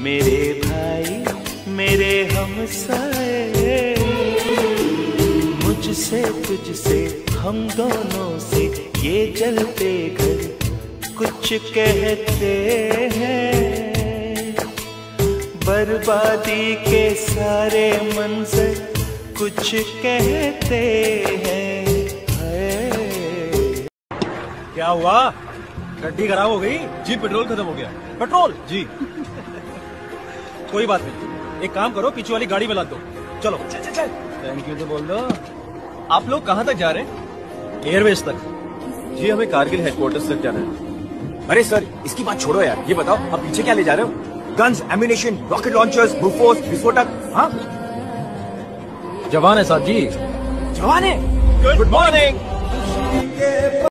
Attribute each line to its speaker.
Speaker 1: मेरे भाई मेरे हमसाए, मुझसे तुझसे हम दोनों से ये जलते घर कुछ कहते हैं, बर्बादी के सारे मंजर कुछ कहते हैं।
Speaker 2: क्या हुआ? गड्डी खराब हो गई?
Speaker 3: जी पेट्रोल खत्म हो गया।
Speaker 2: पेट्रोल?
Speaker 3: जी।
Speaker 2: कोई बात नहीं, एक काम करो, पीछे वाली गाड़ी में लाद दो। चलो।
Speaker 3: चल चल चल। थैंक यू तो बोल दो। आप लोग कहाँ तक जा रहे हैं?
Speaker 2: एयरवेज तक।
Speaker 3: जी हमें कारगिल हेडक्वार्टर्स तक जाना है।
Speaker 4: अरे सर, इसकी बात छोड़ो यार, ये बताओ आप पीछे क्या ले जा रहे हो? Guns, ammunition, rocket launchers, Bofors, विस्फोटक। हाँ,
Speaker 2: जवान है साहब जी।
Speaker 4: जवान है।
Speaker 3: Good morning.